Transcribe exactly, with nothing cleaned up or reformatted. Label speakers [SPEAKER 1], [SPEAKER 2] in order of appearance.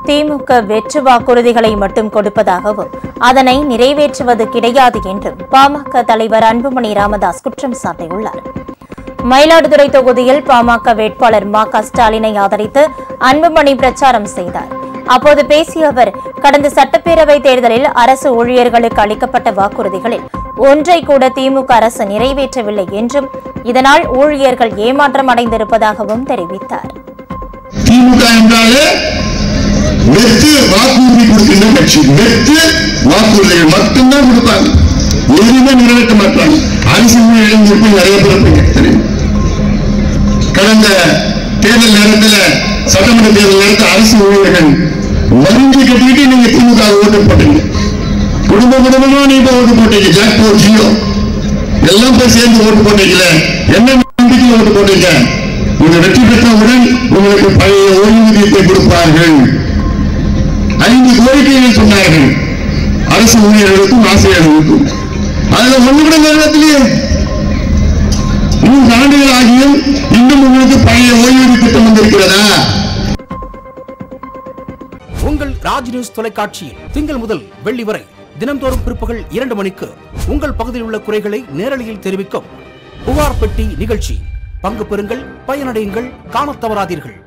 [SPEAKER 1] திமுக வெற்று வாக்குறுதிகளை மட்டும் கொடுப்பதாகவும் அதனை நிறைவேற்றுவது கிடையாது என்றும் பாமக தலைவர் அன்புமணி ராமதாஸ் குற்றம் சாட்டியுள்ளார். மயிலாடுதுறை தொகுதியில் பாமக வேட்பாளர் ம க ஸ்டாலினை ஆதரித்து அன்புமணி பிரச்சாரம் செய்தார். அப்போது பேசிய அவர், கடந்த சட்டப்பேரவை தேர்தலில் அரசு ஊழியர்களுக்கு அளிக்கப்பட்ட வாக்குறுதிகளில் ஒன்றை கூட திமுக அரசு நிறைவேற்றவில்லை என்றும் இதனால் ஊழியர்கள் ஏமாற்றம் அடைந்திருப்பதாகவும் தெரிவித்தார்.
[SPEAKER 2] திமுக என்றாலே வெற்று வாக்குறுதி கொடுக்கின்ற கட்சி. வெற்று வாக்குறுதிகள் மட்டும்தான் கொடுப்பாங்க, எதுவுமே நிறைவேற்ற மாட்டாங்க. அரசு ஊழியர்களுக்கு நிறைய பேர் தெரியும். கடந்த தேர்தல் நேரத்தில், சட்டமன்ற தேர்தல் நேரத்தில் அரசு ஊழியர்கள் வரிஞ்சு கட்டிட்டு நீங்க திமுக ஓட்டு போட்டீங்க. குடும்ப குடும்பமா நீங்க ஓட்டு போட்டீங்க. ஜாக்போ ஜியோ எல்லாம் போய் சேர்ந்து ஓட்டு போட்டீங்களே, என்ன நம்பிக்கை ஓட்டு போட்டீங்க? நீங்க வெற்றி பெற்றவுடன் உங்களுக்கு பழைய ஓய்வூதியத்தை கொடுப்பார்கள். ஐந்து கோரிக்கைகள் சொன்னார்கள் அரசு ஊழியர்களுக்கும் ஆசிரியர்களுக்கும். அதுல ஒண்ணு கூட நேரத்திலேயே மூன்று ஆண்டுகள் ஆகியும் இன்னும் உங்களுக்கு பழைய ஓய்வூதிய திட்டம் வந்திருக்கிறதா?
[SPEAKER 3] உங்கள் ராஜ் நியூஸ் தொலைக்காட்சியில் திங்கள் முதல் வெள்ளி வரை தினந்தோறும் பிற்பகல் இரண்டு மணிக்கு உங்கள் பகுதியில் உள்ள குறைகளை நேரலையில் தெரிவிக்கும் புகார் பெட்டி நிகழ்ச்சி. பங்கு பெறுங்கள், பயனடையுங்கள், காணத் தவறாதீர்கள்.